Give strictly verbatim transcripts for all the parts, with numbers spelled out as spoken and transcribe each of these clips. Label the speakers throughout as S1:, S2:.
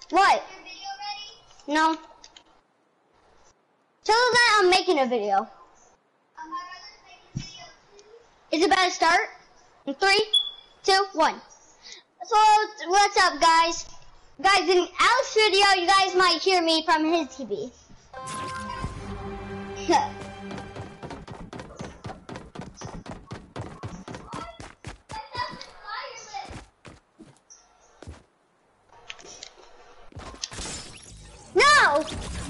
S1: What? No. Tell them that I'm making a video. Is it about to start? In three, two, one. So, what's up, guys? Guys, in Alex's video, you guys might hear me from his T V. No!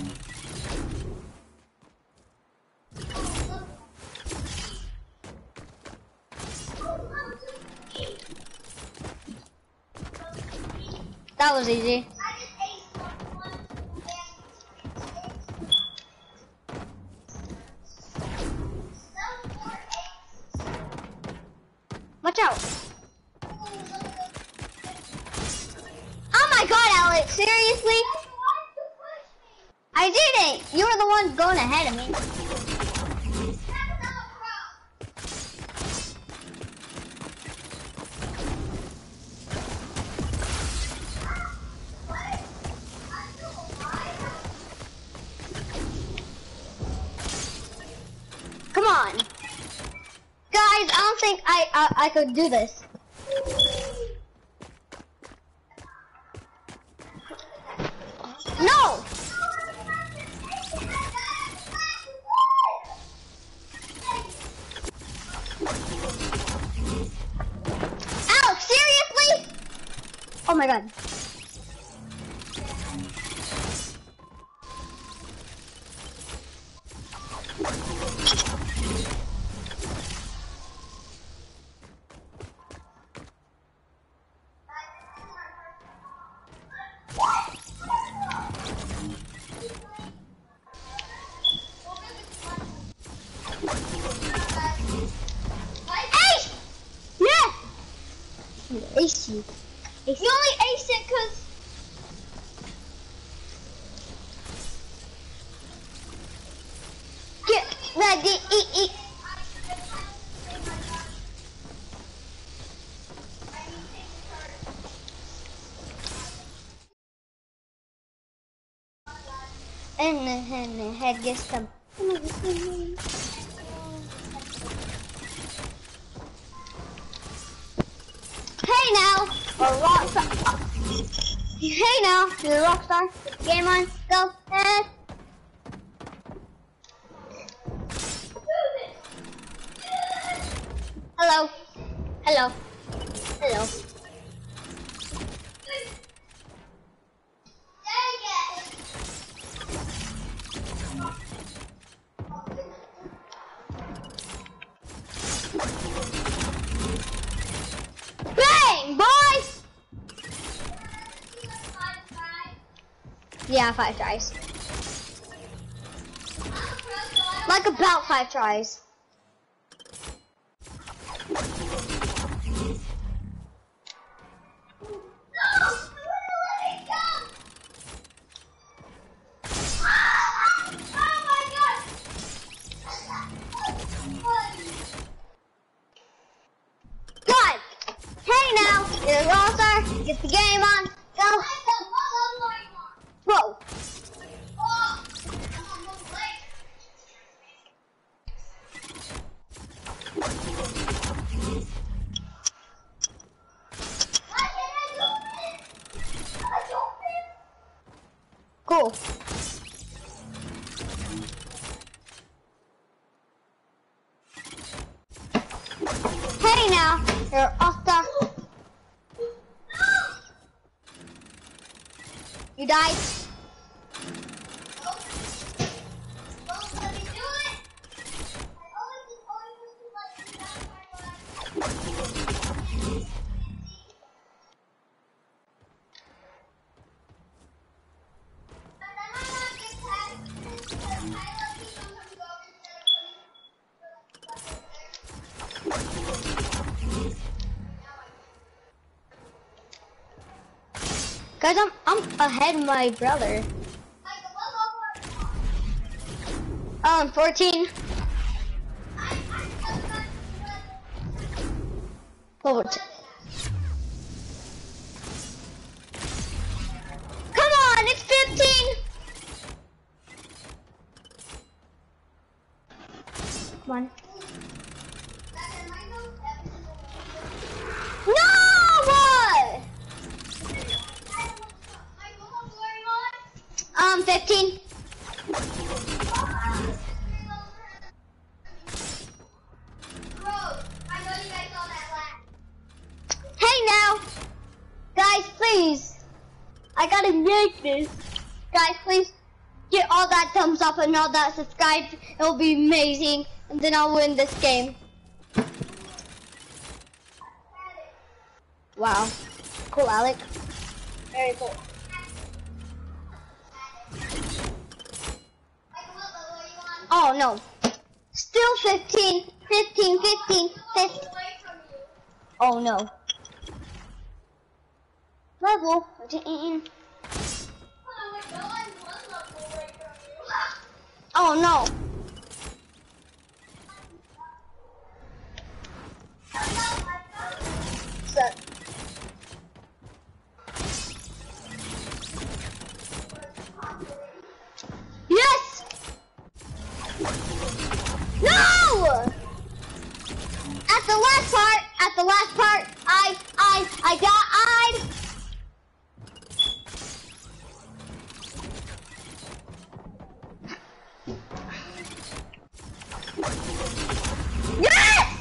S1: That was easy. Watch out. Oh my god, Alex, seriously? I didn't. You were the one going ahead of me. Come on. Guys, I don't think I, I, I could do this. No! Alex, seriously? Oh my god. Ace you. Ace you only ace it because get ready, eat, eat. And the, and the head gets them. Hey now, a rock star. Hey now, you're a rock star. Game on, go, and hello, hello, hello. Boys! Yeah, five tries. Like about five tries. Get a roster, get the game on, go. Whoa. Cool. Hey now, you're off the. You died. Guys, I'm I'm ahead of my brother. Um, fourteen. Over. Come Come on. No! Um, fifteen. Hey now! Guys, please. I gotta make this. Guys, please get all that thumbs up and all that subscribe. It'll be amazing. And then I'll win this game. Wow. Cool, Alec. Very cool. Oh no. Still fifteen, fifteen, fifteen, fifteen. Oh no. Level fifteen. Oh no. So, yes! No! At the last part, at the last part, I, I, I got, I. Yes!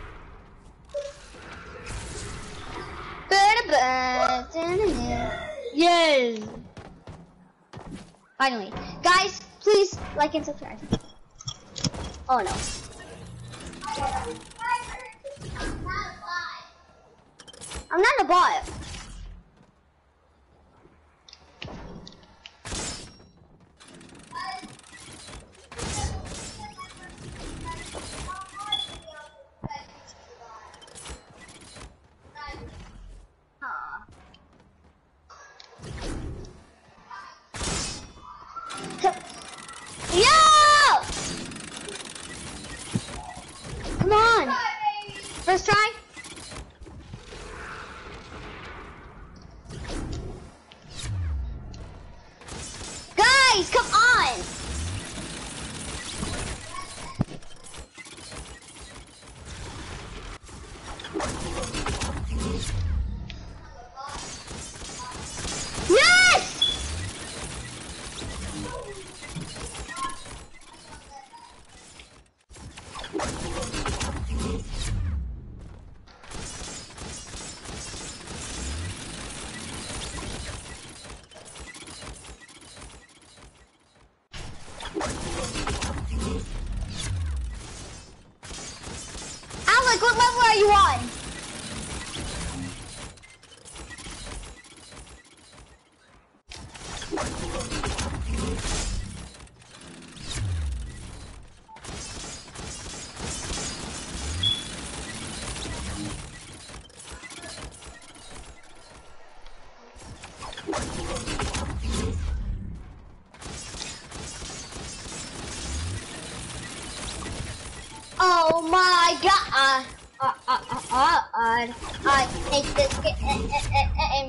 S1: Yes! Finally. Guys, please like and subscribe. Oh no. I'm not a bot. Yo! Come on. First try. Guys, come on. Yes! Alec, what level are you on? Oh my god! Uh, uh, uh, uh, uh, I hate this game.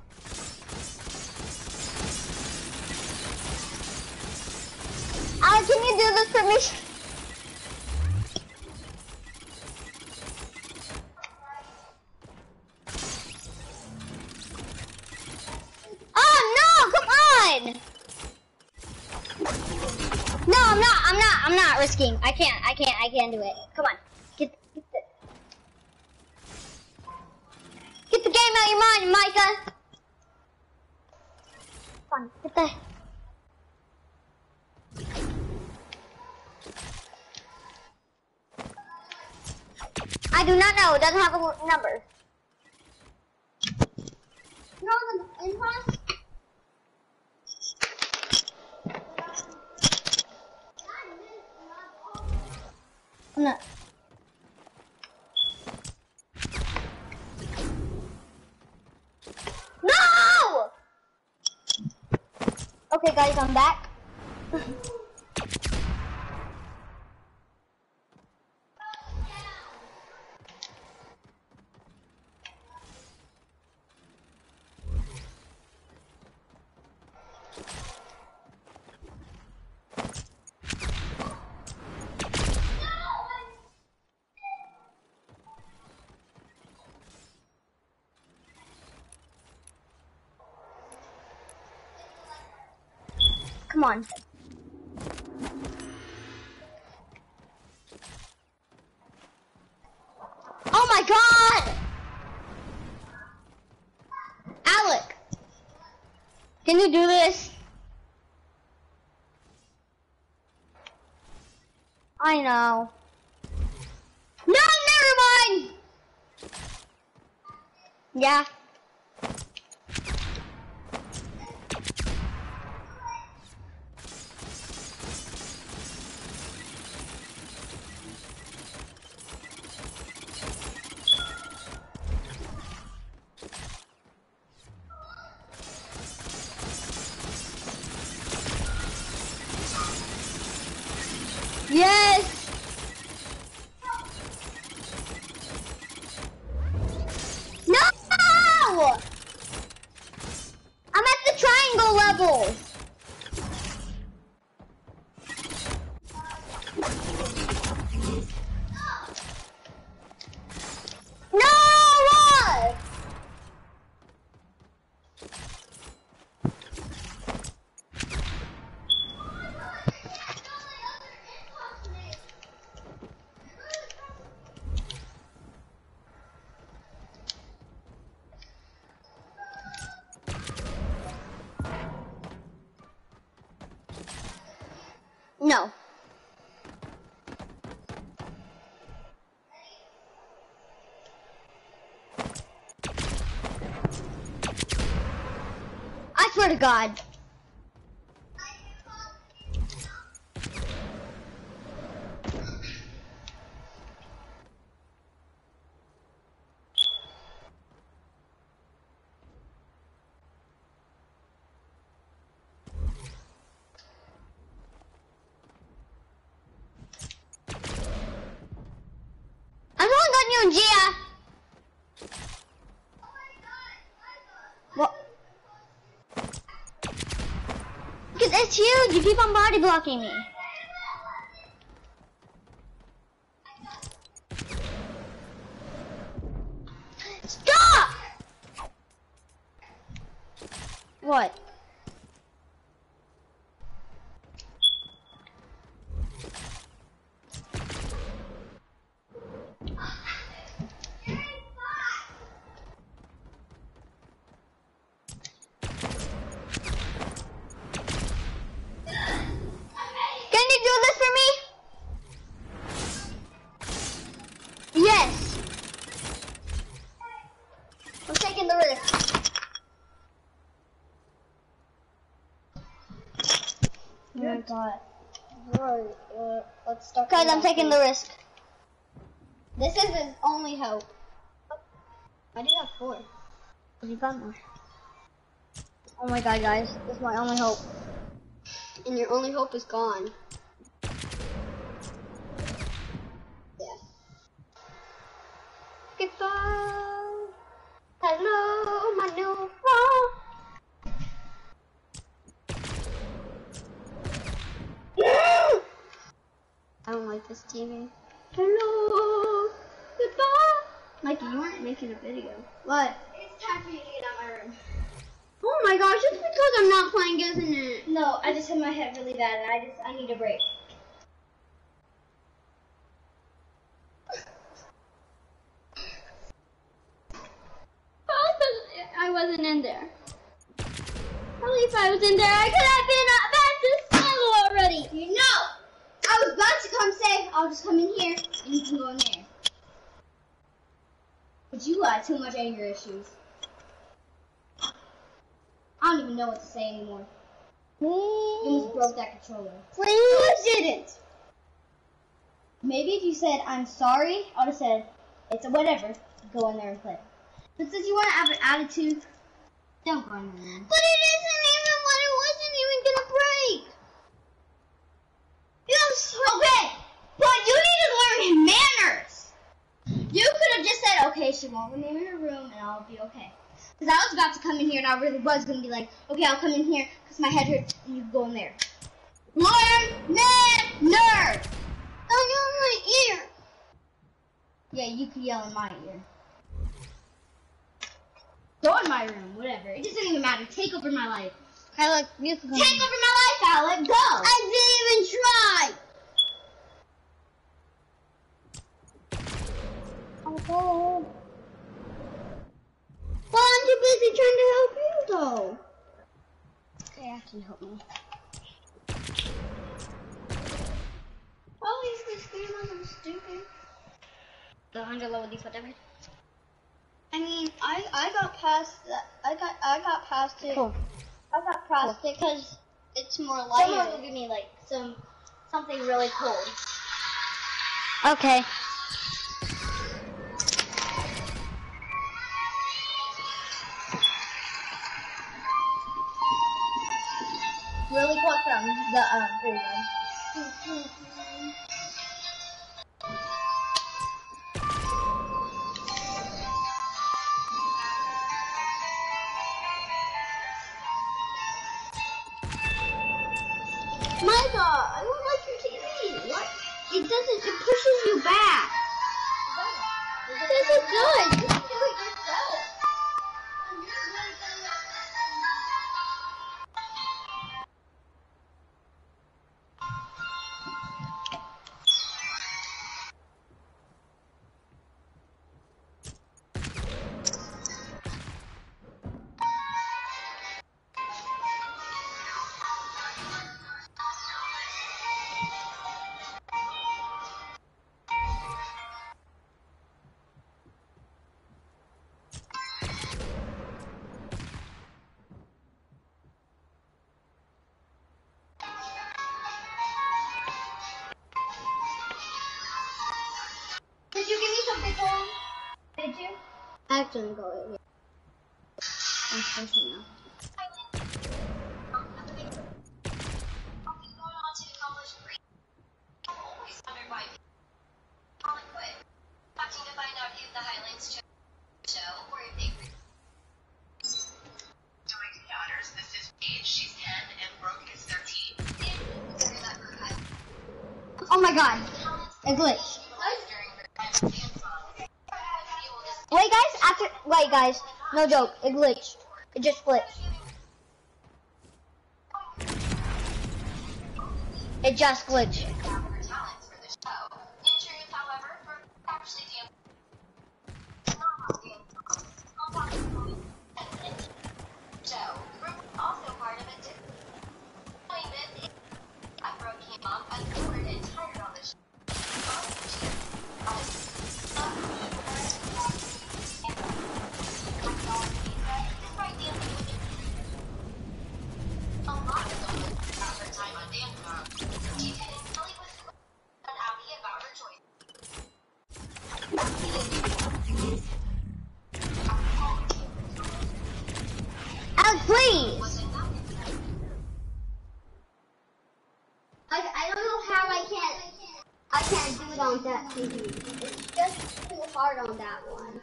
S1: Uh, can you do this for me? Oh no! Come on! No, I'm not. I'm not. I'm not risking. I can't. I can't. I can't do it. Come on. Get, get the get the game out of your mind, Micah. Come on. Get the. I do not know. It doesn't have a number. No, the impulse. I'm not. No! Okay, guys, I'm back. Come on. Oh my god! Alec! Can you do this? I know. No, never mind! Yeah. Yes! No! I'm at the triangle level. No! No. I swear to God. I'm going on you and Gia. What? Because it's huge. You keep on body blocking me. Stop! What? Yes. I'm taking the risk.
S2: Oh my god. Right, uh, let's start.
S1: Because I'm taking the risk.
S2: This is his only hope. I do have four.
S1: You got more. Oh my god, guys. This is my only hope.
S2: And your only hope is gone. Yeah. Goodbye. Hello, my new phone. I don't like this T V. Hello. Goodbye. Mikey, you weren't making a video. What? It's time for you to get out of my room. Oh my gosh, it's because I'm not playing, isn't it?
S1: No, I just hit my head really bad and I just, I need a break.
S2: I wasn't in there. At least I was in there. I could have been uh, back to school already.
S1: You know, I was about to come say, I'll just come in here and you can go in there. But you got too much anger issues. I don't even know what to say anymore. You almost broke that controller.
S2: Please. You didn't.
S1: Maybe if you said, I'm sorry, I would have said, it's a whatever, go in there and play. But since you want to have an attitude, don't go in there.
S2: But it isn't even what it wasn't even gonna break.
S1: You know, okay, but you need to learn manners. You could have just said, okay, she won't let me in her room and I'll be okay. Because I was about to come in here and I really was going to be like, okay, I'll come in here because my head hurts and you go in there. Learn manners.
S2: Don't yell in my ear.
S1: Yeah, you could yell in my ear. Go in my room, whatever. It doesn't even matter. Take over my life. Alec, you can come.
S2: Take over my life, Alec. Go.
S1: I didn't even try. Oh.
S2: Well, I'm too busy trying to help you, though.
S1: Okay, I can help me.
S2: Oh, you just feel like I'm stupid.
S1: The hundred level default damage.
S2: I mean, I I got past that. I got I got past it.
S1: Cool.
S2: I got past it because it's more
S1: Someone
S2: lighter.
S1: will give me like some something really cool. Okay.
S2: Really quick from the um video. My God, I don't like your T V. What? It doesn't. It pushes you back. This is good. You can do it yourself. Did you give me something cool? Did you? I actually go in here. I'm supposed to know. Oh my God, a glitch.
S1: Wait, guys. After wait, guys. No joke. It glitched. It just glitched. It just glitched. Alex, please.
S2: I, I don't know how I can't I can't do it on that T V. It's just too hard on that one.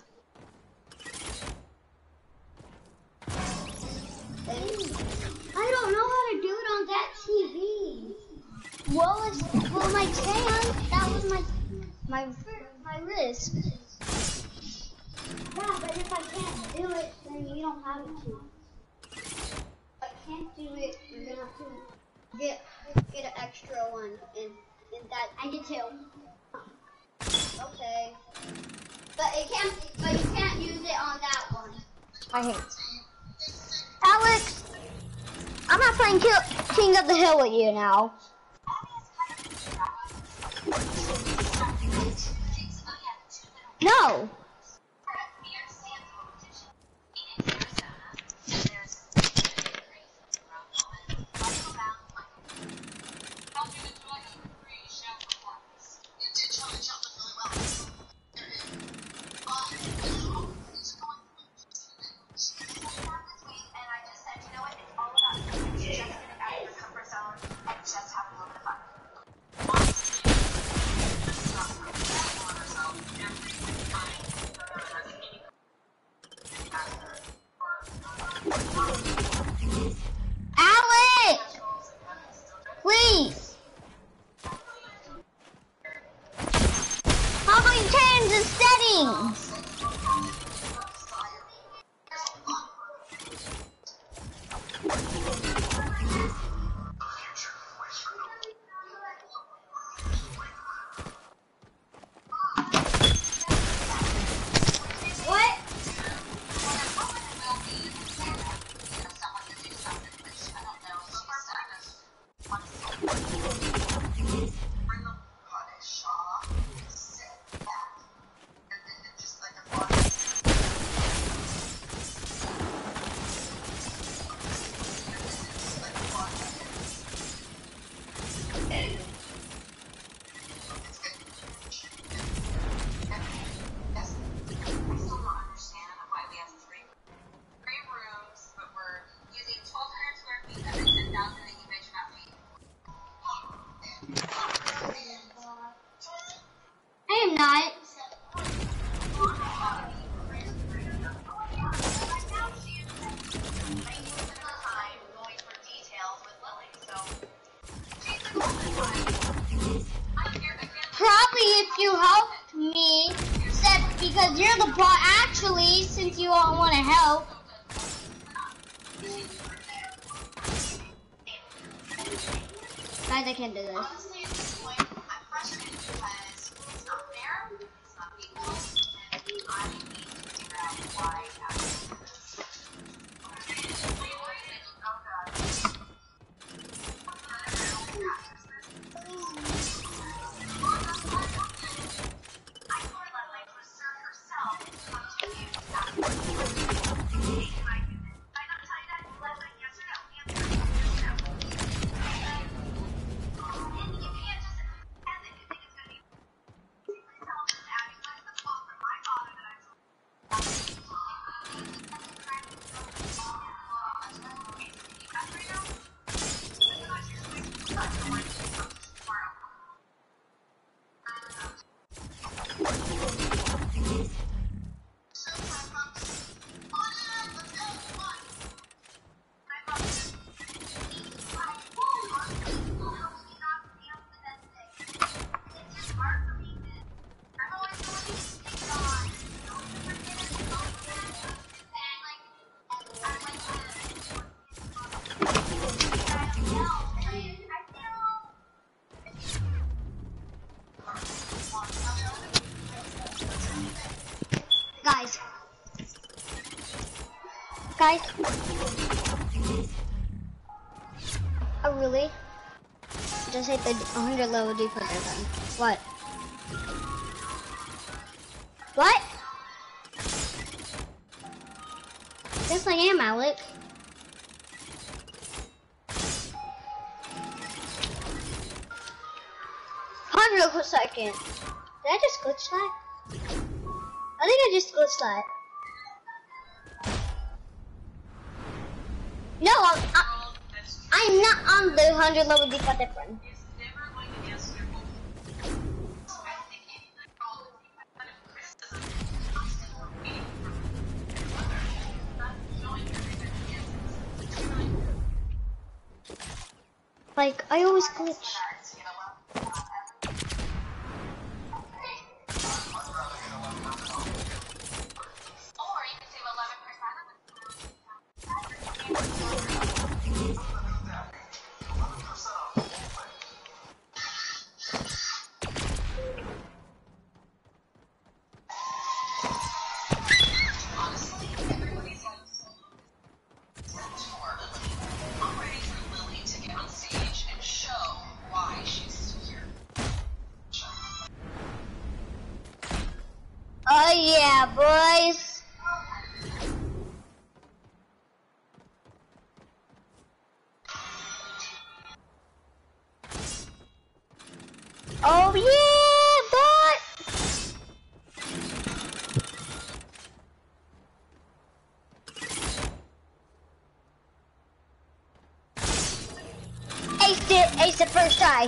S2: I don't know how to do it on that T V.
S1: Well, it's, well, my tan. That was my my my wrist.
S2: Yeah, but if I can't do it, then you don't have it to. If I can't do it, you're gonna have to get get an extra one, and and that
S1: I did too.
S2: okay. But it can't. But you can't use it on that one.
S1: I hate it. Alex, I'm not playing Kill, King of the Hill with you now. No. because you're the bot actually, since you all want to help. Guys, I can't do this. Guys. Guys. Oh, really? Just hit the one hundred level defender then. What? What? Yes, I am, Alec. one hundred per second. Did I just glitch that? I think I just glitched that. No, I'm, I, I'm not on the one hundred level defender friend. Like, I always glitch. Oh yeah, boys. Oh yeah, boy. Ace it, ace the first try.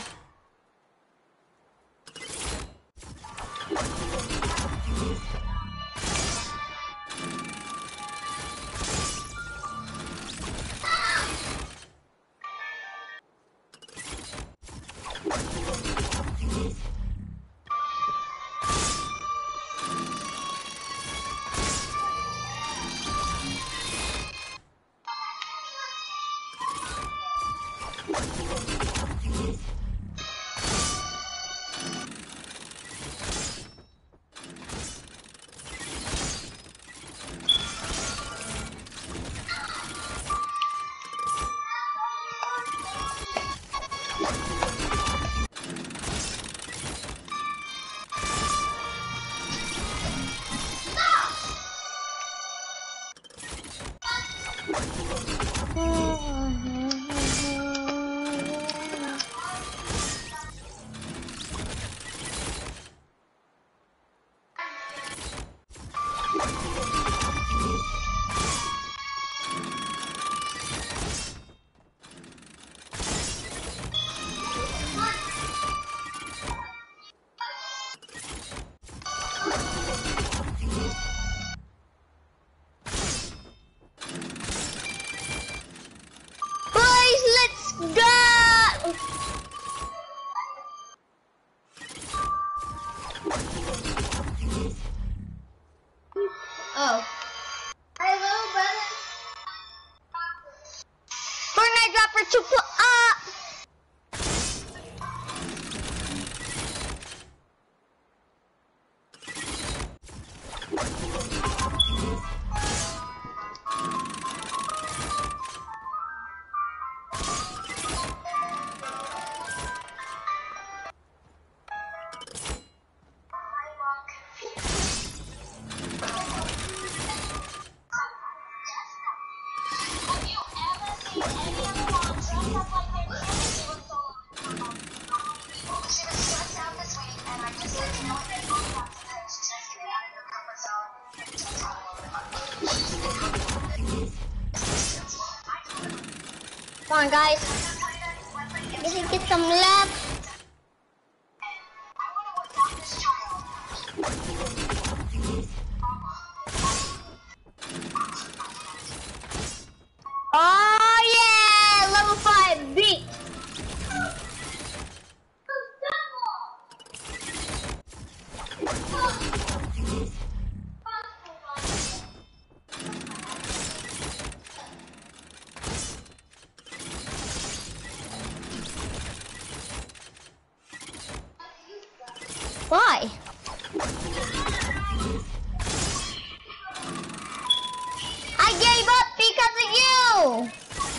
S2: Oh. Hello, brother.
S1: Fortnite dropper two pl- up. Come on, guys. We should get some love. Oh yeah, level five beat. Why? I gave up because of you.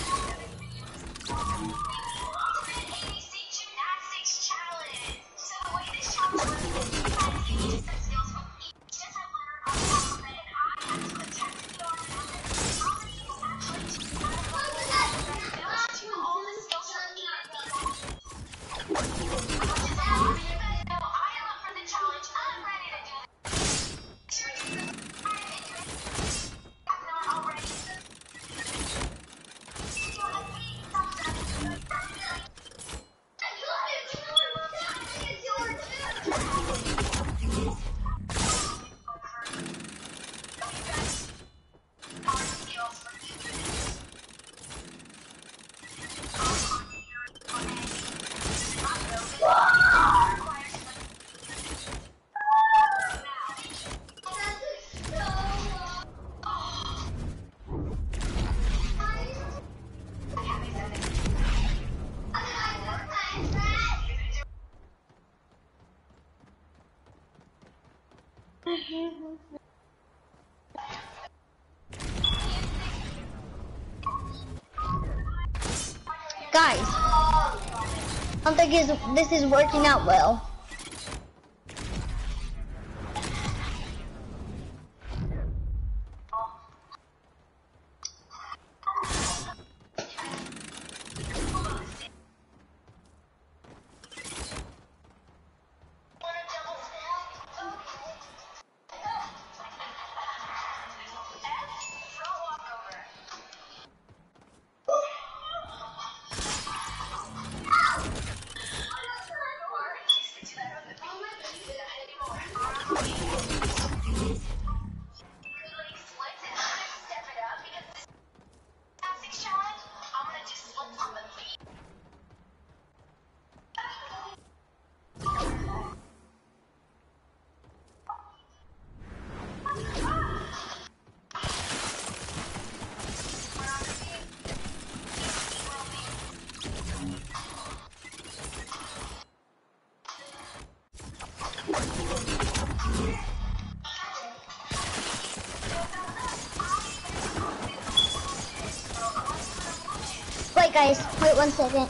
S1: Guys, I don't think is this is working out well. Wait guys, wait one second.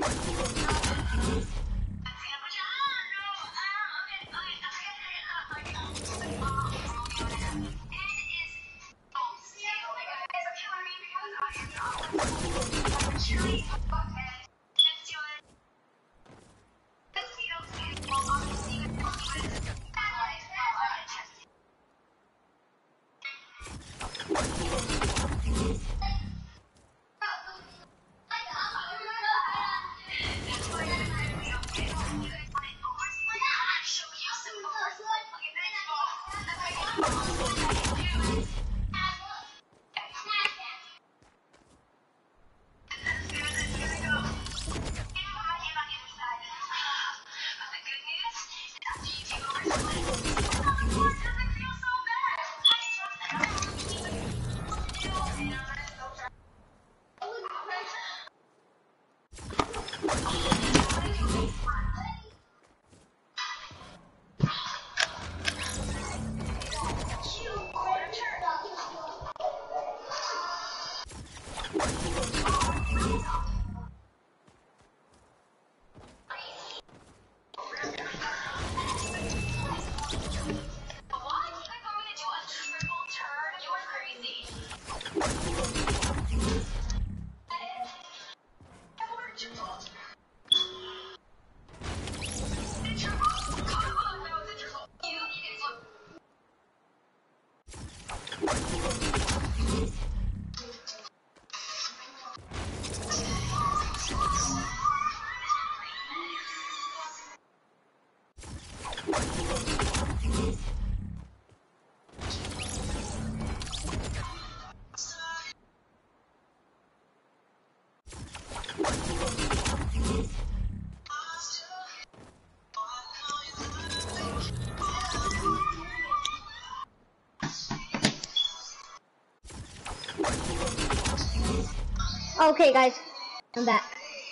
S1: Okay, guys, I'm back.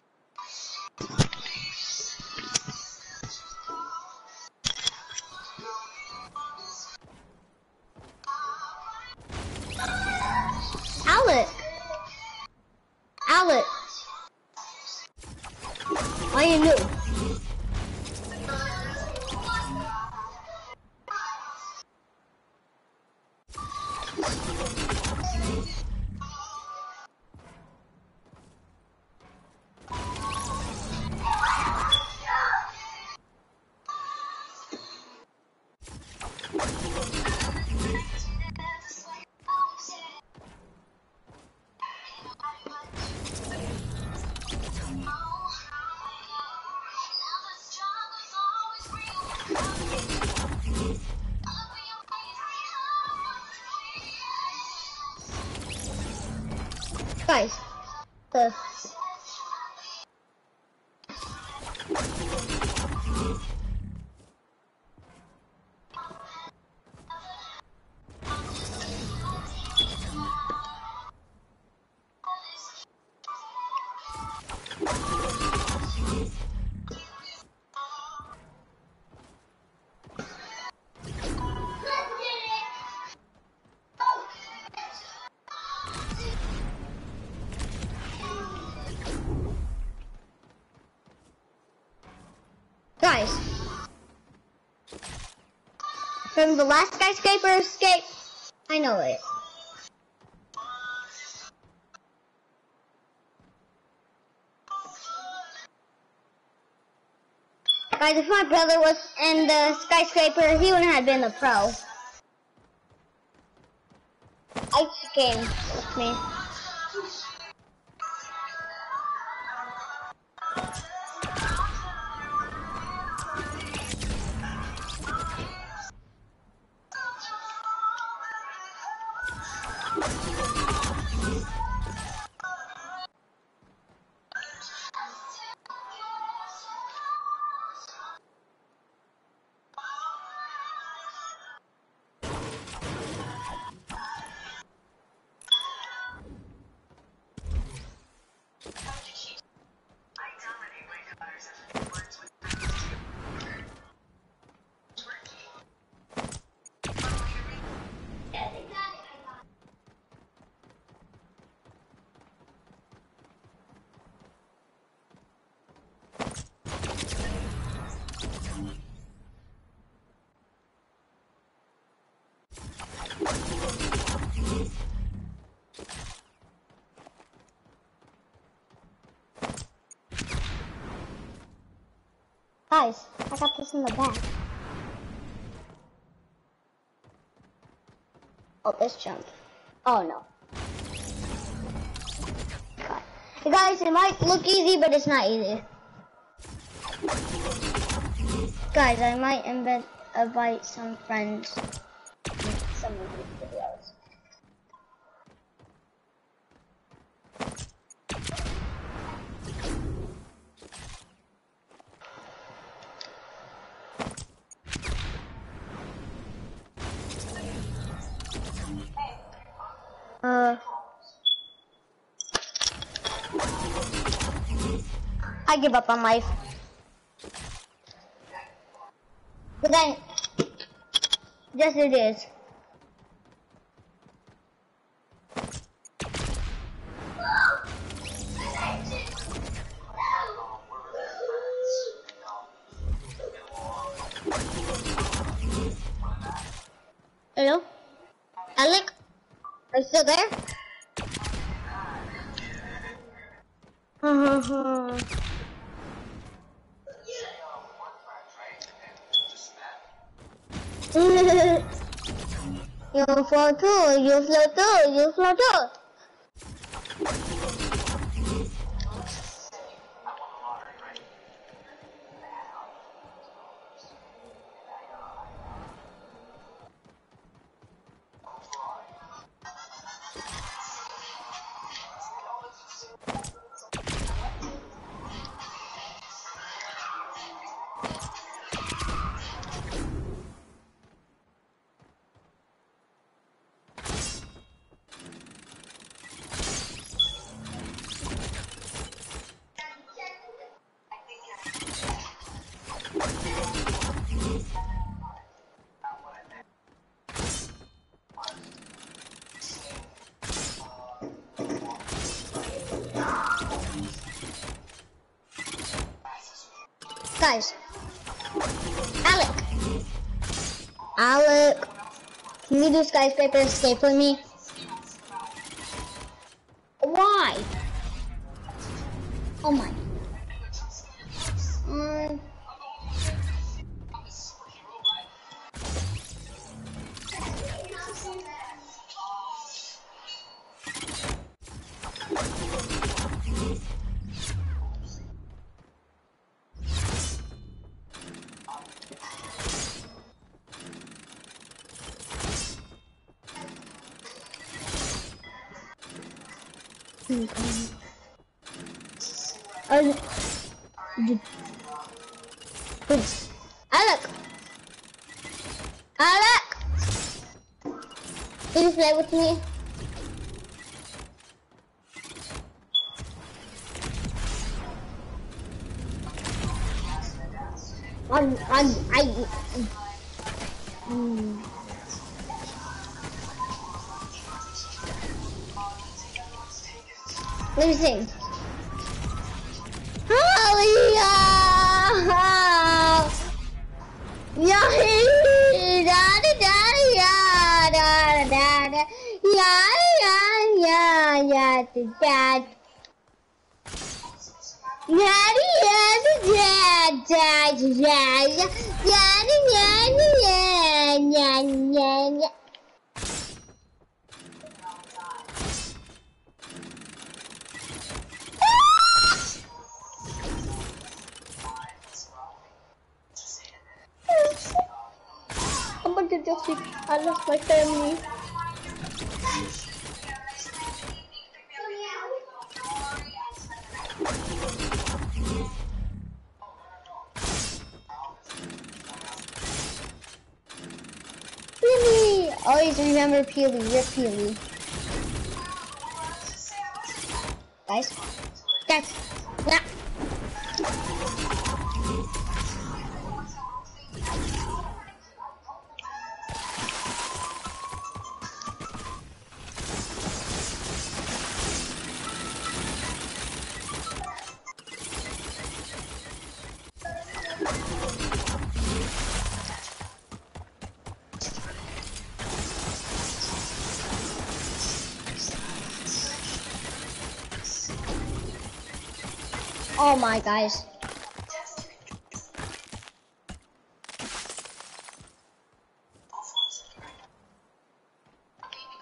S1: Alec! Alec! Why are you new? Guys, the guys, from the last skyscraper escape, I know it. Guys, if my brother was in the skyscraper, he wouldn't have been a pro. Ice game with me. Guys, I got this in the back. Oh, let's jump. Oh no. God. Hey guys, it might look easy, but it's not easy. Guys, I might invite, invite some friends in some of these videos. Uh, I give up on life. But then, yes it is. Hello? Alec? Are you still there? You flow too, you flow too, you flow too. Guys, Alec, Alec, can you do skyscraper escape for me? Why? Oh my. Um. Uh, Alec! Alec! Can you play with me? I'm, I'm, I... Hmm. Let me sing. Dad. Daddy, daddy, dad, dad, dad, daddy, daddy, dad, dad, dad. I'm going to just I lost my family. Peely! Always remember Peely, rip Peely. Guys, guys, yeah. Oh my guys.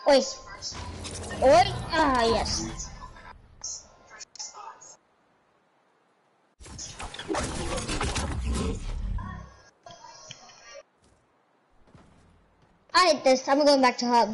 S1: Oi. Oi. Ah, yes. I hate this. I'm going back to hub.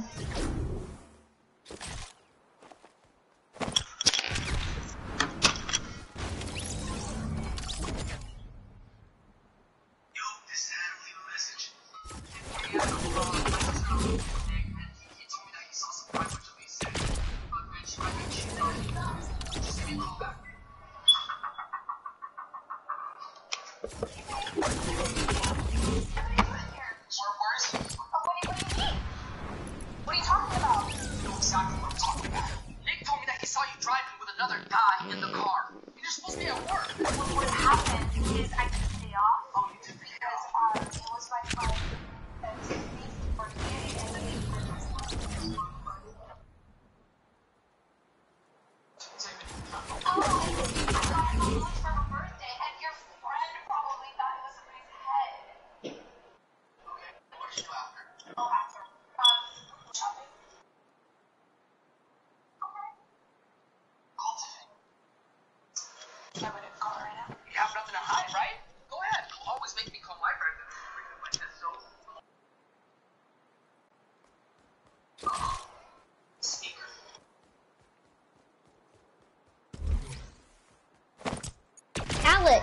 S1: Alec,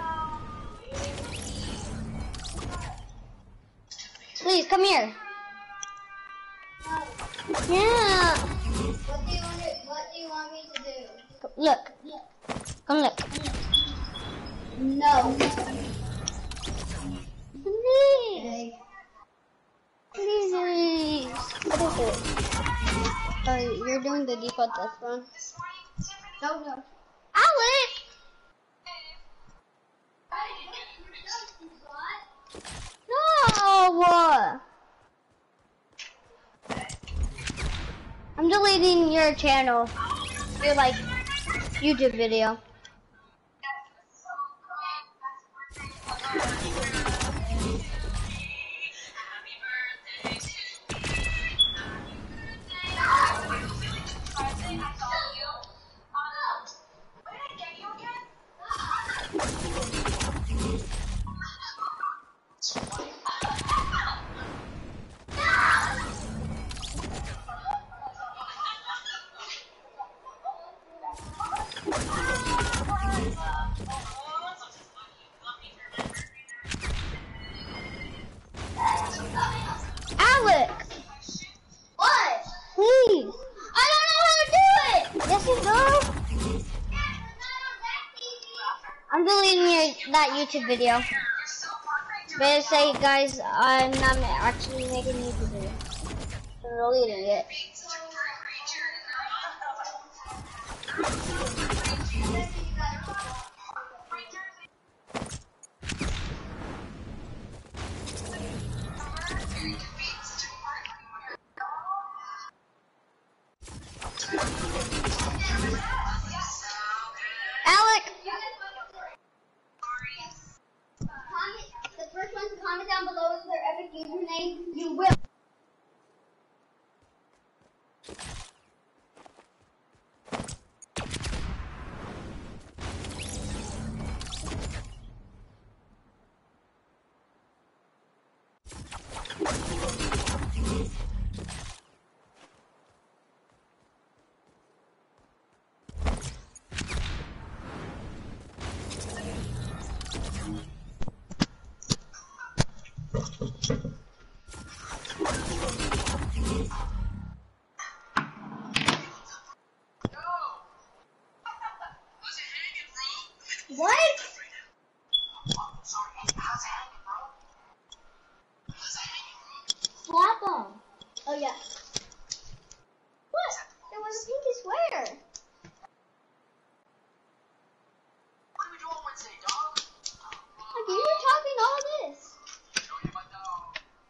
S1: please come here. Yeah.
S2: What do you want to, what do you want me to do?
S1: Look. Come look.
S2: No.
S1: Please. Please. What is it? Oh, you're doing the default death run.
S2: No, no.
S1: Alec! No! I'm deleting your channel. Your like YouTube video. Alec!
S2: What?
S1: Please!
S2: I don't know how to do it!
S1: Yes, you do! I'm deleting your, that YouTube video. Better say, guys, I'm not actually making a YouTube video. I'm deleting it. Alec!
S2: Comment, the first one to comment down below with their epic username, you will. What? Slap him. Oh yeah. What? There was a pinky swear. Okay, you were talking all this.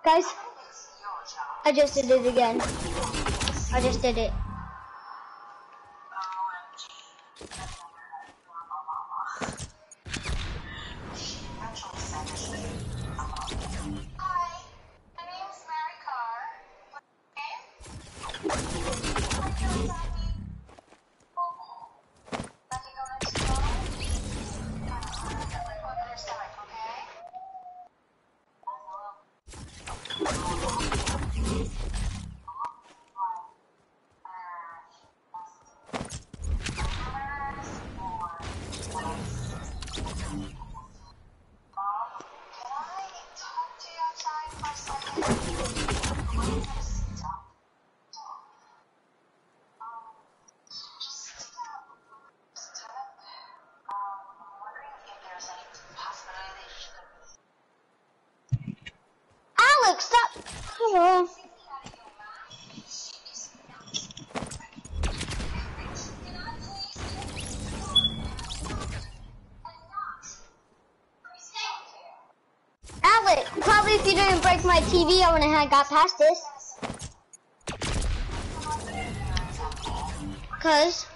S1: Guys, I just did it again. I just did it. Alex, stop! Hello. Alex, probably if you didn't break my T V, I wouldn't have got past this. Cause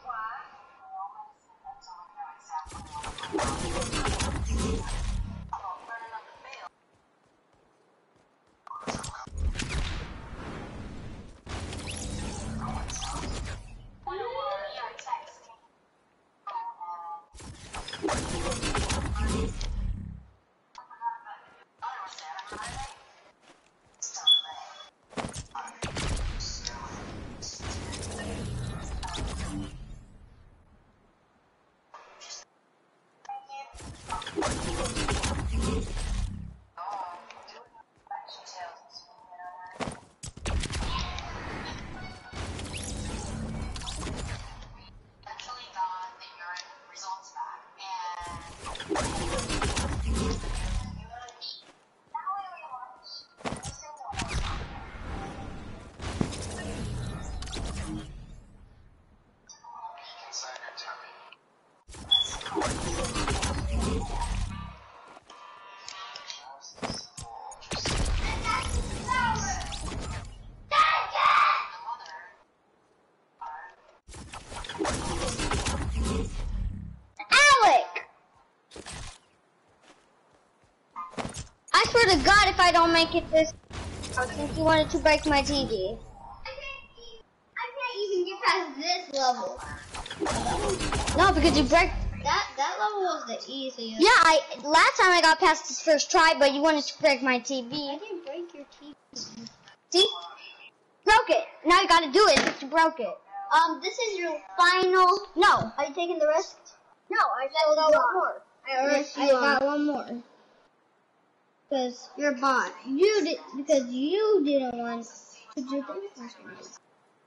S1: I swear to God, if I don't make it this, I think you wanted to break my T V.
S2: I can't even get past this level.
S1: No, because you break.
S2: That that level was the easiest.
S1: Yeah, I last time I got past this first try, but you wanted to break my T V.
S2: I didn't break your T V.
S1: See? Broke it. Now you gotta do it since you broke it.
S2: Um, this is your final.
S1: No.
S2: Are you taking the risk?
S1: No, I still got one more.
S2: I already
S1: I got one more.
S2: Because you're a bot. You did because you didn't want to do this.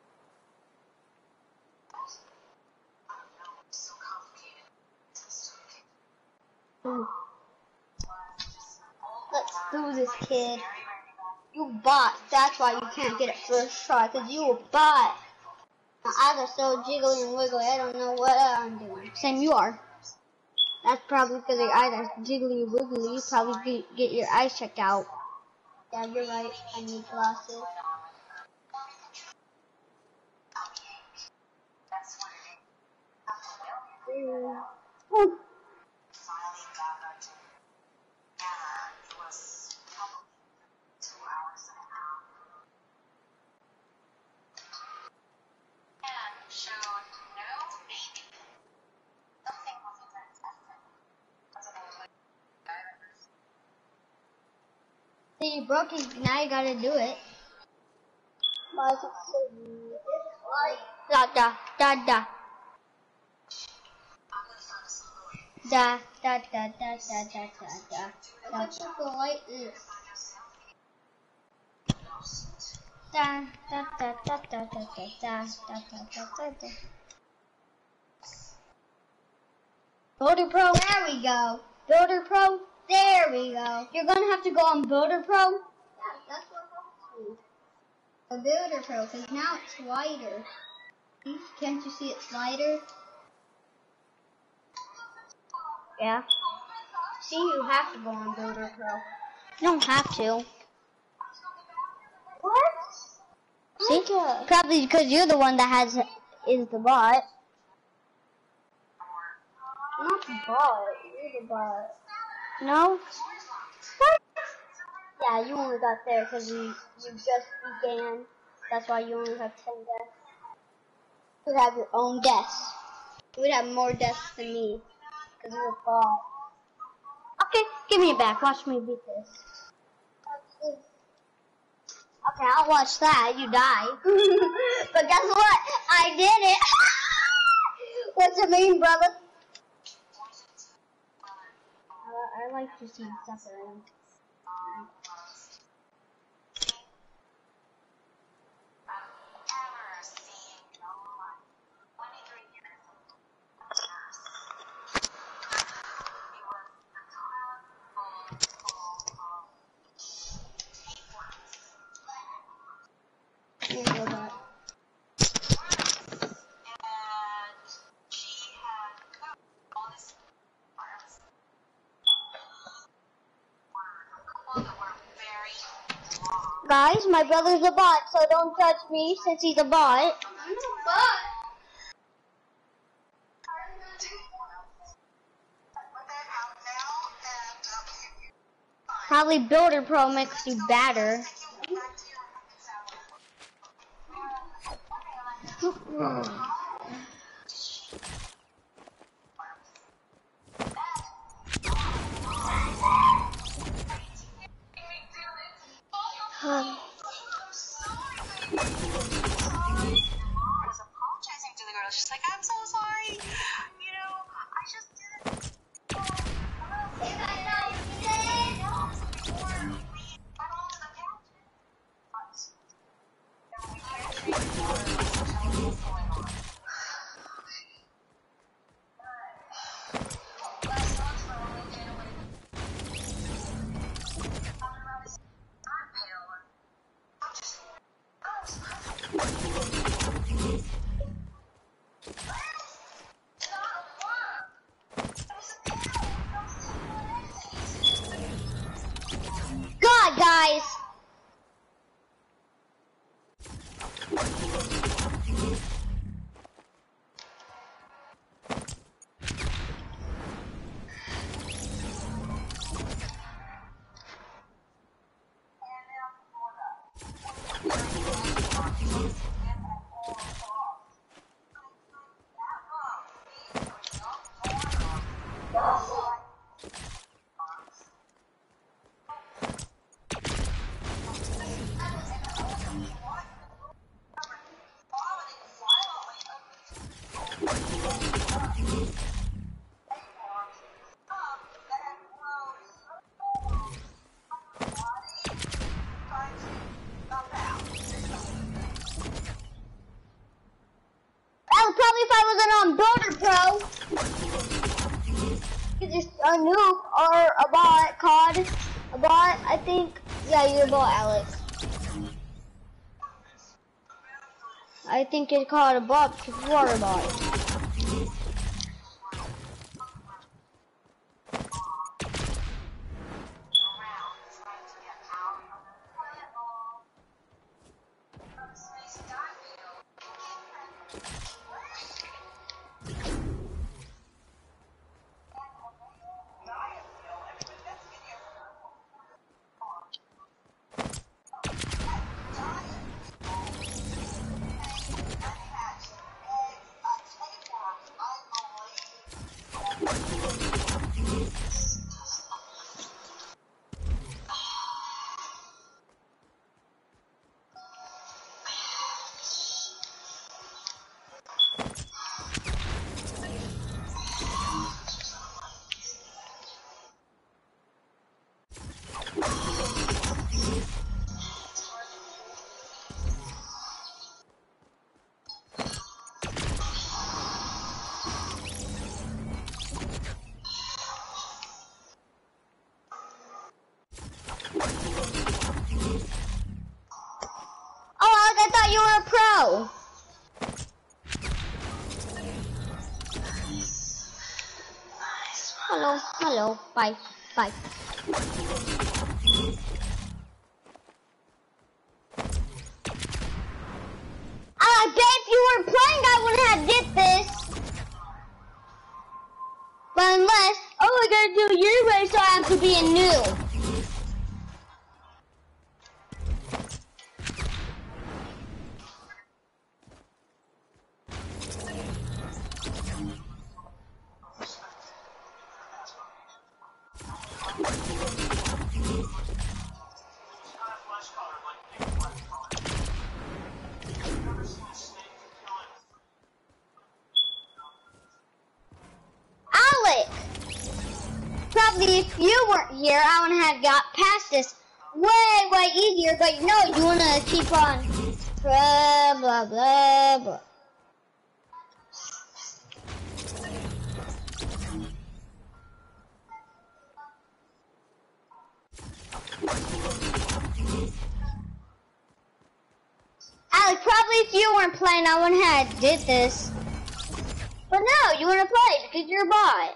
S1: Let's do this, kid. You bot. That's why you can't get it first try, because you a bot. My eyes are so jiggly and wiggly, I don't know what I'm doing. Same you are. That's probably because your eyes are jiggly and wiggly. You probably get, get your eyes checked out.
S2: Yeah, you're right. I need glasses.
S1: Mm.
S2: See, you broke it. Now you gotta do it.
S1: Da da da da. Da da da da da da da da.
S2: That's what the light is.
S1: Da da da da da da da da da da da da. Builder Pro.
S2: There we go.
S1: Builder Pro.
S2: There we go.
S1: You're gonna have to go on Builder Pro.
S2: Yeah, that's what helps me. A Builder Pro, because now it's wider. Can't you see it's wider?
S1: Yeah.
S2: See, you have to go on Builder Pro.
S1: You don't have to. See? Probably because you're the one that has is the bot.
S2: Not the bot. You're the bot.
S1: No?
S2: What? Yeah, you only got there because you, you just began. That's why you only have ten deaths. You would have your own deaths. You would have more deaths than me. Because you're a bot.
S1: Okay, give me it back. Watch me beat this.
S2: Okay, I'll watch that. You die. But guess what? I did it. What's your mean, brother? Uh, I like to see suffering.
S1: Guys, my brother's a bot, so don't judge me since he's a bot.
S2: I'm a bot.
S1: Probably Builder Pro makes you badder. um.
S3: She's like, I'm so sorry. You know, I just didn't.
S1: God, guys! Probably if I wasn't on Builder Pro. You're just a noob or a bot, C O D. A bot, I think. Yeah, you're a bot, Alex. I think it's called a bot because you are a bot. You were a pro. Hello, hello, bye, bye. probably gonna do it your way, so I have to be a noob. Alec! Probably if you weren't here, I would have got past this way, way easier, but no, you wanna keep on blah, blah, blah, blah. Alec, probably if you weren't playing, I wouldn't have did this. But no, you wanna play because you're a bot.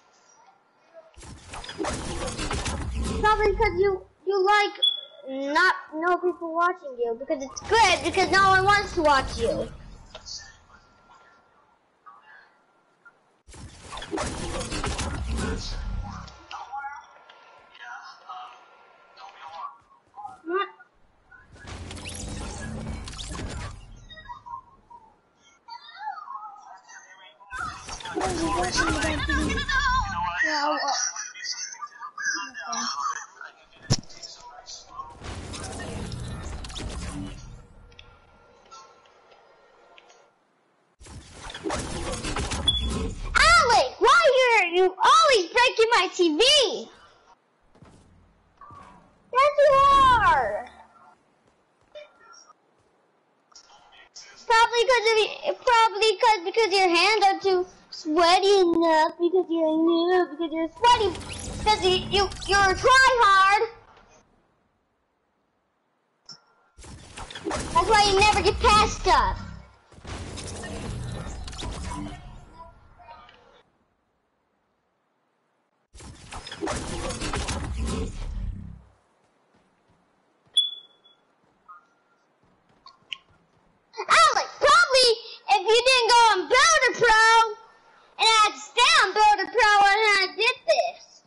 S1: Probably because you you like not no people watching you because it's good because no one wants to watch you. What? Yeah, well, Alec, why are you always breaking my T V? Yes, you are. Probably because of you, probably because because your hands are too sweaty enough. Because you're new. Because you're sweaty. Because you you you're a try hard. That's why you never get past stuff. Alec, probably if you didn't go on Builder Pro and I had to stay on Builder Pro and I did this.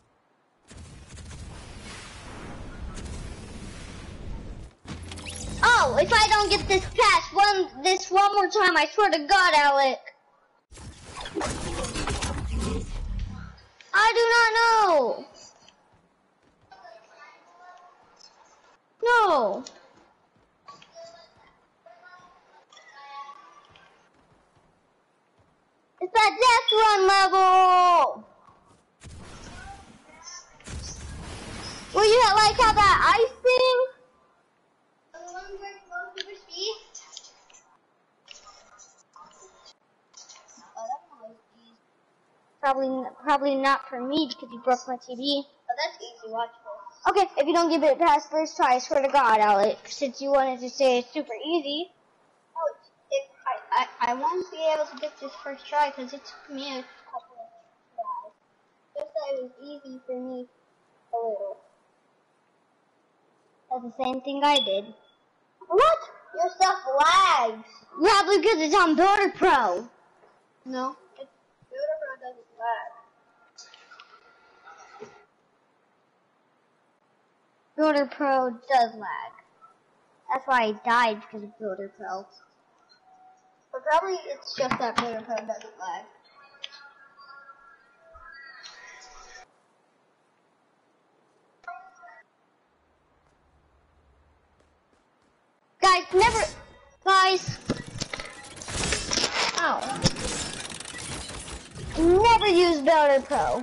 S1: Oh, if I don't get this patch one this one more time, I swear to God, Alec. I do not know. No. It's that death run level. Will you like how that ice thing? Probably, probably not for me because you broke my T V.
S2: But that's easy, watch this.
S1: Okay, if you don't give it past first try, I swear to God, Alec, since you wanted to say it's super easy.
S2: Oh, it, I, I, I won't be able to get this first try because it took me a couple of tries. Just that it was easy for me a little.
S1: That's the same thing I did.
S2: What? Your stuff lags.
S1: Probably because it's on Builder Pro.
S2: No, it's Builder Pro doesn't lag.
S1: Builder Pro does lag. That's why I died because of Builder Pro.
S2: But probably it's just that Builder Pro doesn't lag.
S1: Guys, never, guys, ow, never use Builder Pro.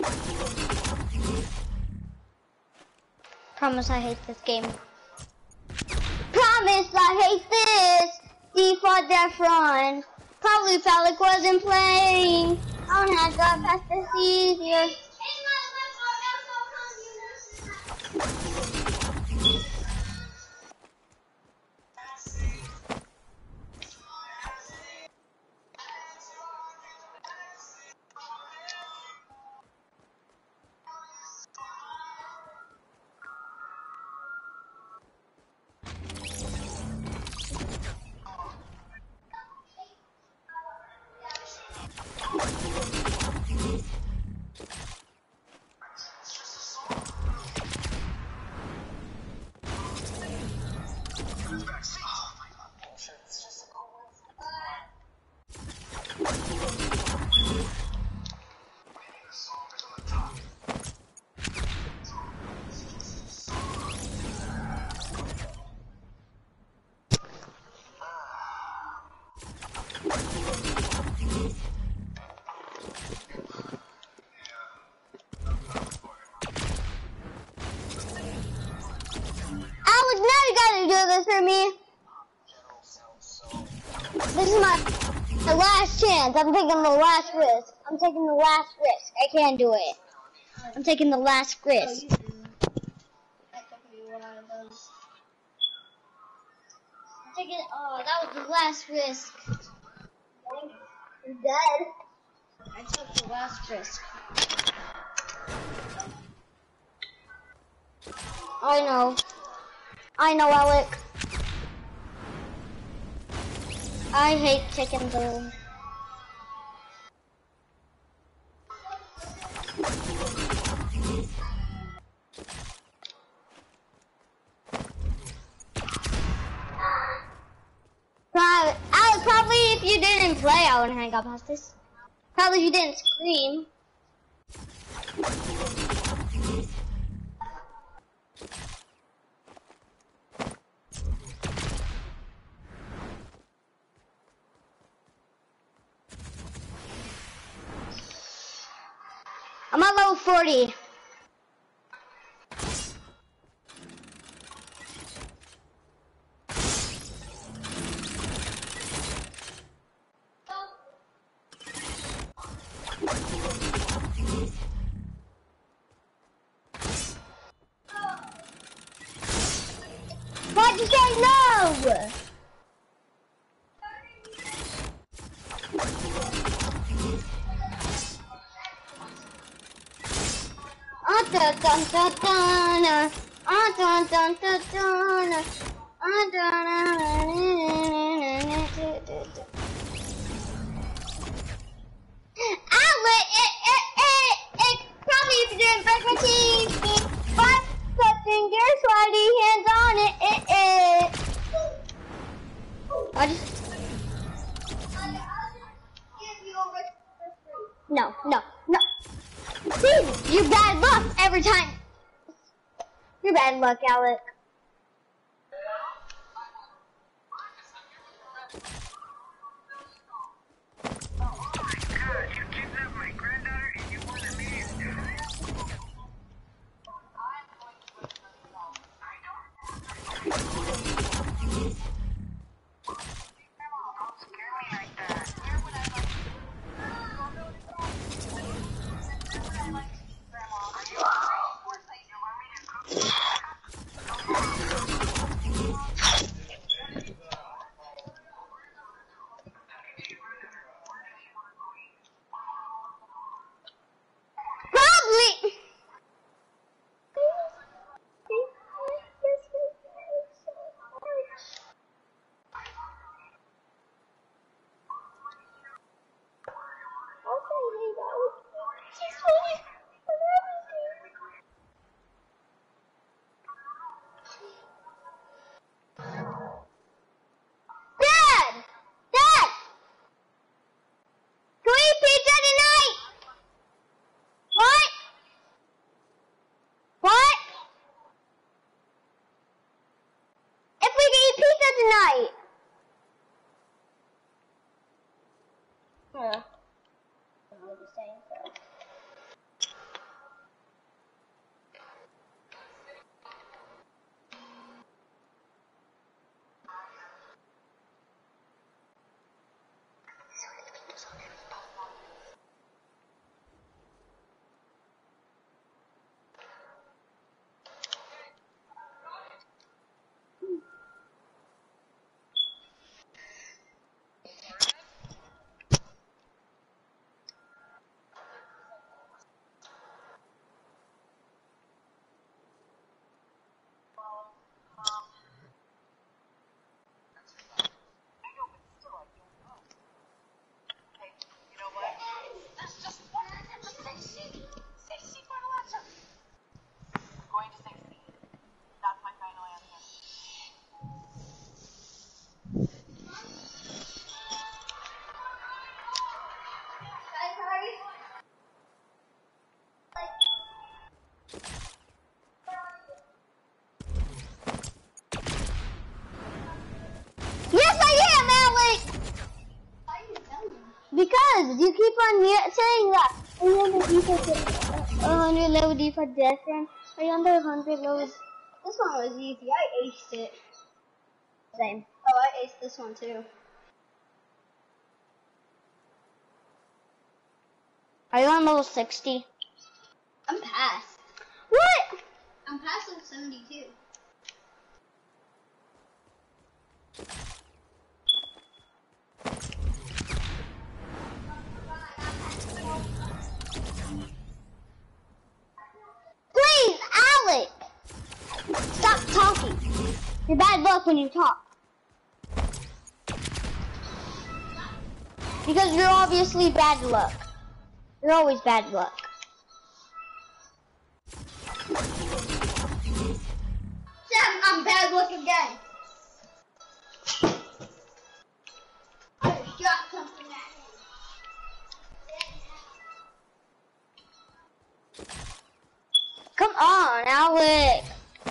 S1: Promise I hate this game. Promise I hate this. Default Def Run. Probably Phallic wasn't playing. I don't have got past this easier. Alex, now you gotta do this for me. This is my, my last chance. I'm taking the last risk. I'm taking the last risk. I can't do it. I'm taking the last risk. I'm taking, oh, that was the last risk. You're dead. I took the last risk. I know. I know, Alec. I hate taking the... Probably, Alec, probably if you didn't play, I wouldn't hang up past this. Probably if you didn't scream. I'm at level forty. Why'd you say no? Ah dun dun dun dun. Ah dun dun dun dun. Ah dun dun dun. Outlet, it, it, it, it probably if you didn't break my teeth, but touching your sweaty hands on it, it, it. I just. No, no, no. See, you're bad luck every time. You're bad luck, Alec. Because you keep on saying that. Are you under default, uh, one hundred level default death run? Are you under one hundred level?
S2: This, this one was easy. I aced it.
S1: Same.
S2: Oh, I aced this one too.
S1: Are you on level sixty?
S2: I'm past.
S1: What?
S2: I'm past level seventy-two.
S1: Please, Alec! Stop talking. You're bad luck when you talk. Because you're obviously bad luck. You're always bad luck.
S2: Sam, I'm bad luck again. I just shot something at him.
S1: Come on, Alec.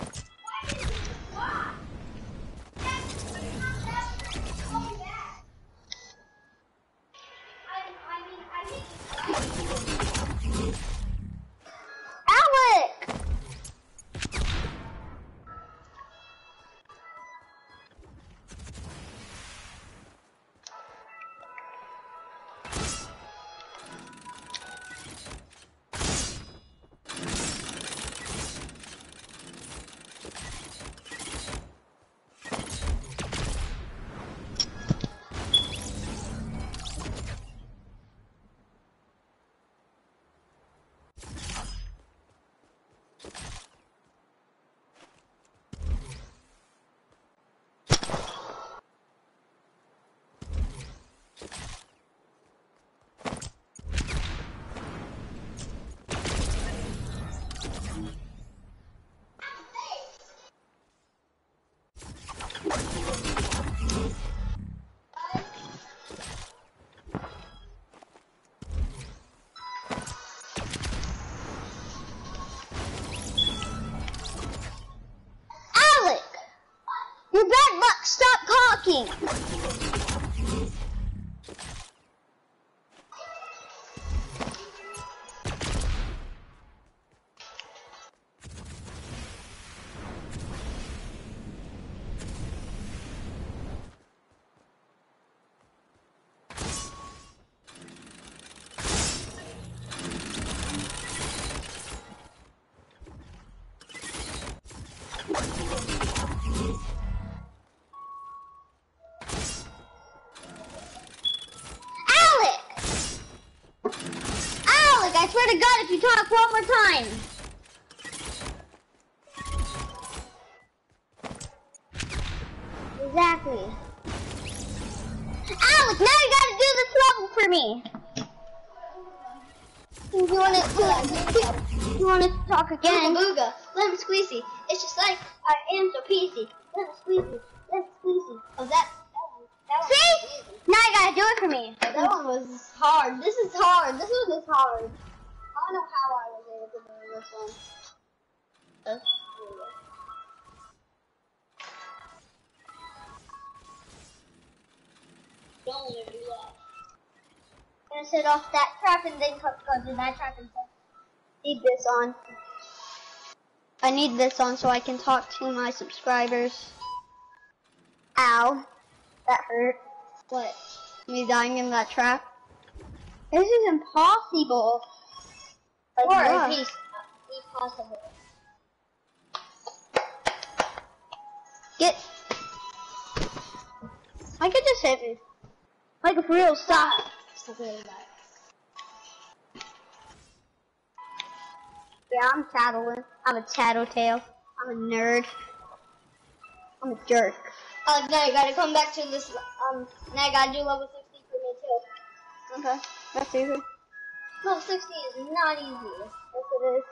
S1: Alec! Alec! You're bad luck. Stop talking. I swear to God, if you talk one more time. Exactly. Alec, now you gotta do this level for me. You want to? You want to talk again?
S2: Booga, lemon squeezy. It's just like I am so peasy. Lemon squeezy, lemon squeezy. Oh, that. that, one, that one
S1: See? Now you gotta do it for me.
S2: That one was hard. This is hard. This one is hard. I don't know how I was able to do this one. That's really good. Don't let me do that.
S1: I'm gonna set off that trap and then go do that trap and set.
S2: Need this on. I need this on so I can talk to my subscribers.
S1: Ow. That hurt.
S2: What? Me dying in that trap?
S1: This is impossible.
S2: Like
S1: Or
S2: what?
S1: at least impossible.
S2: Get. I could just hit me.
S1: Like for real, stop.
S2: Stop doing that.
S1: Yeah, I'm tattling. I'm a tattletale. I'm a nerd. I'm a jerk.
S2: Oh, now you gotta come back to this. Um, now you gotta do level sixty for me too.
S1: Okay, that's easy.
S2: Level sixty is not easy.
S1: Yes, it is.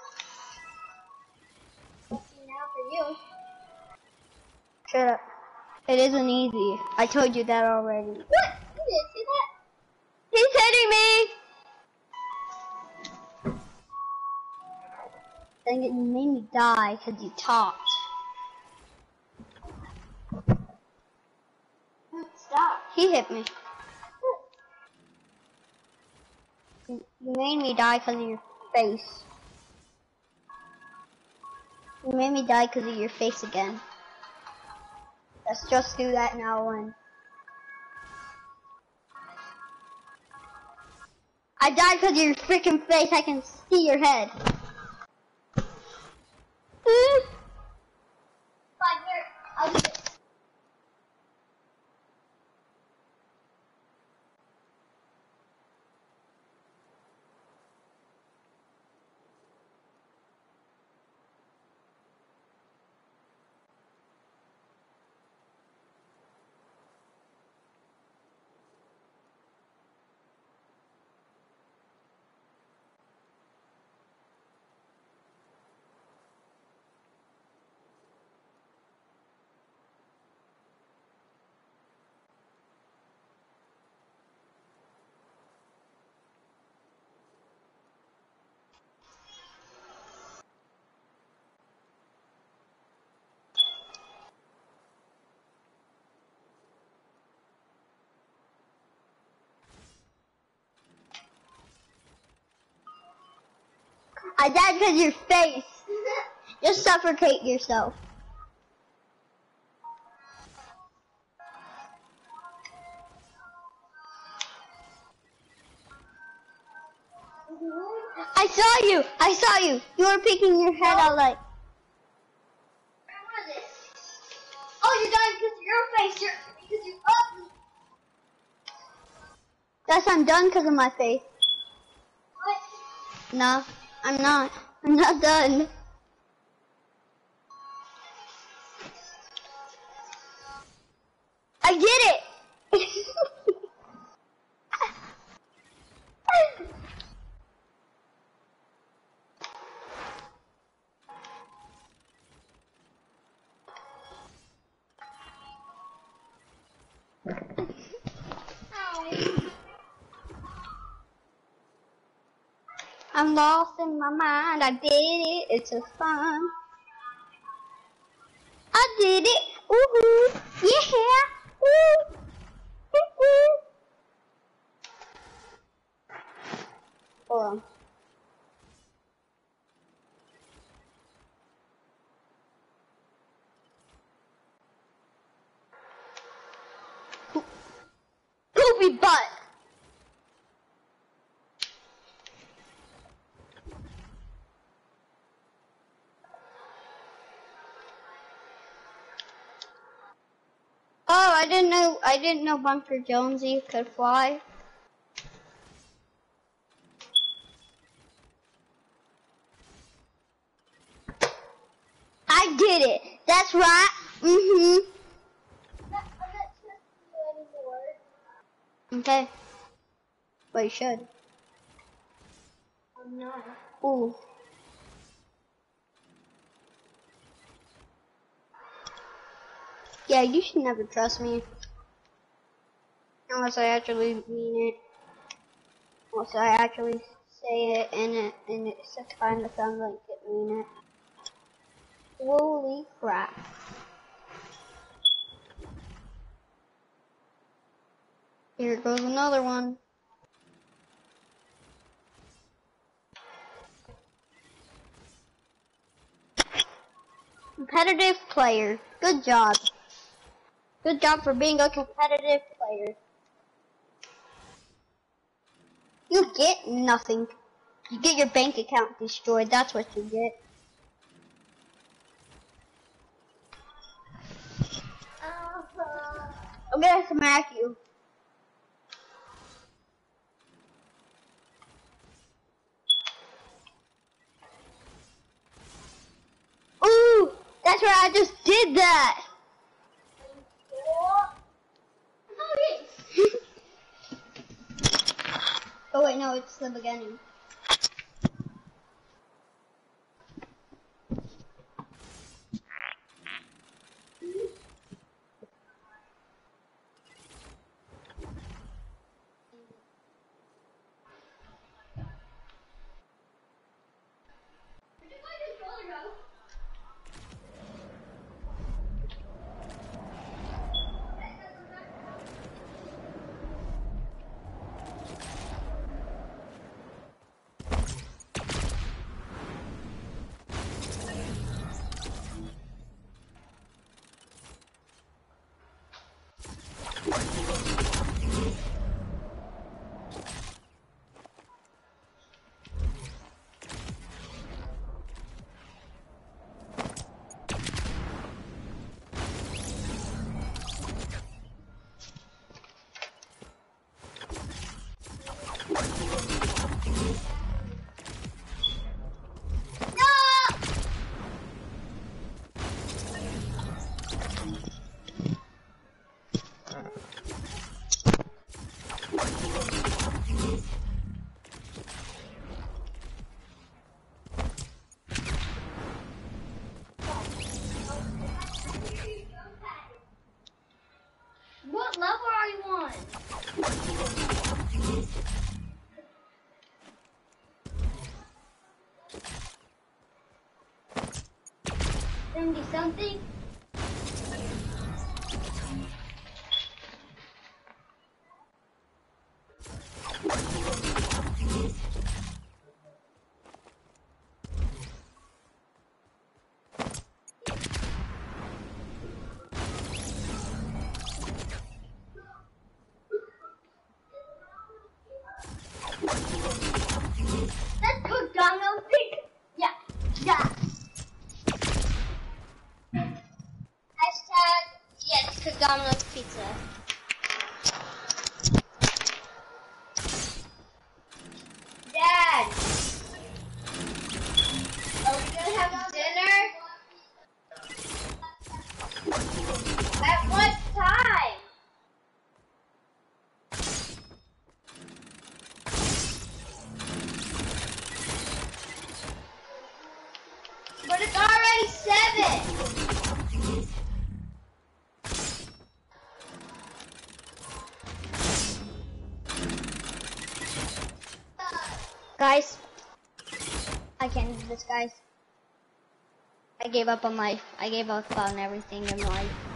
S2: See now for you.
S1: Shut up. It isn't easy. I told you that already.
S2: What? You didn't see that?
S1: He's hitting me! Dang it, you made me die because you talked.
S2: Stop.
S1: He hit me. You made me die because of your face. You made me die because of your face again. Let's just do that now and I died because of your freaking face. I can see your head. Fine, here. I'll do this. I died because of your face. Just suffocate yourself. I saw you. I saw you. You were peeking your head out like.
S2: Where was it? Oh, you're dying because of your face. You're because you're ugly.
S1: Guess I'm done because of my face.
S2: What?
S1: No, I'm not. I'm not done. I did it! I'm lost in my mind. I did it. It's so fun. I did it. Woohoo! Yeah! Woo! Woo! Hold on. Poopy butt. Oh, I didn't know. I didn't know Bunker Jonesy could fly. I did it. That's right. Mhm.
S2: I'm not trusting you anymore.
S1: Okay. But you should.
S2: I'm not.
S1: Ooh. Yeah, you should never trust me. Unless I actually mean it. Unless I actually say it and it and it kind of sounds like it mean it. Holy crap. Here goes another one. Competitive player. Good job. Good job for being a competitive player. You get nothing. You get your bank account destroyed. That's what you get.
S2: Uh-huh.
S1: I'm gonna smack you. Ooh! That's right, I just did that! Oh wait, no, it's the beginning. What level are you on? Seventy something? Let's cook Domino's pizza. Yeah, yeah. Hashtag, yeah, let's cook Domino's pizza. Dad, are we gonna have dinner? At what time? But it's already seven. Guys, I can't do this, guys. I gave up on life. I gave up on everything in life.